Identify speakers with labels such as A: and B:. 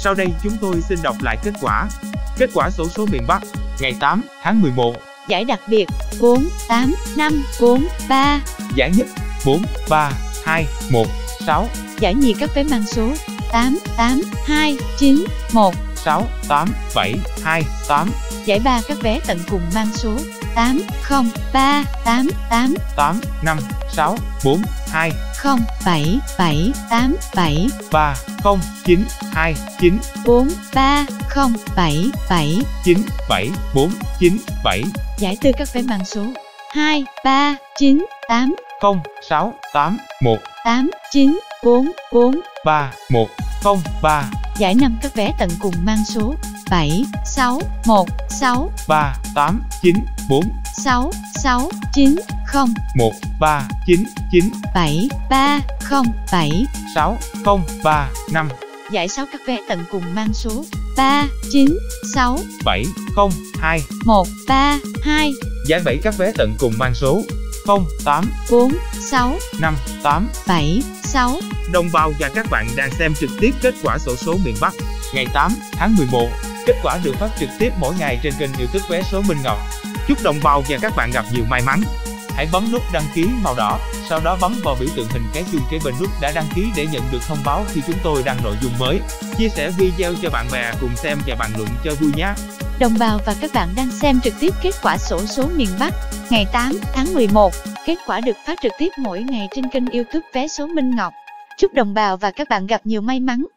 A: Sau đây chúng tôi xin đọc lại kết quả. Kết quả xổ số miền Bắc ngày 8 tháng 11.
B: Giải đặc biệt 4, 8, 5, 4, 3.
A: Giải nhất 4, 3, 2, 1, 6.
B: Giải nhì các vé mang số 8, 8, 2, 9, 1,
A: 6, 8, 7, 2, 8.
B: Giải ba các vé tận cùng mang số 8, 0, 3, 8, 8,
A: 8, 5, 6, 4, 2,
B: 0, 7, 7, 8, 7,
A: 3, 0, 9, 2, 9,
B: 4, 3, 0, 7, 7,
A: 9, 7, 4, 9, 7.
B: Giải tư các vé mang số 2, 3, 9, 8,
A: 0, 6, 8, 1,
B: 8, 9, 4, 4,
A: 3, 1, 0, 3.
B: Giải năm các vé tận cùng mang số 7, 6, 1, 6,
A: 3, 8, 9, 4,
B: 6, 6, 9, 0,
A: 1, 3, 9, 9,
B: 7, 3, 0, 7.
A: 6, 0, 3, 5.
B: Giải 6 các vé tận cùng mang số 3, 9, 6,
A: 7, 0, 2.
B: 1, 3, 2.
A: Giải 7 các vé tận cùng mang số 0, 8,
B: 4, 6,
A: 5, 8.
B: 7, 6.
A: Đồng bào và các bạn đang xem trực tiếp kết quả xổ số miền Bắc ngày 8 tháng 11. Kết quả được phát trực tiếp mỗi ngày trên kênh YouTube vé số Minh Ngọc. Chúc đồng bào và các bạn gặp nhiều may mắn. Hãy bấm nút đăng ký màu đỏ, sau đó bấm vào biểu tượng hình cái chuông kế bên nút đã đăng ký để nhận được thông báo khi chúng tôi đăng nội dung mới. Chia sẻ video cho bạn bè cùng xem và bàn luận cho vui nhé.
B: Đồng bào và các bạn đang xem trực tiếp kết quả xổ số miền Bắc ngày 8 tháng 11. Kết quả được phát trực tiếp mỗi ngày trên kênh YouTube vé số Minh Ngọc. Chúc đồng bào và các bạn gặp nhiều may mắn.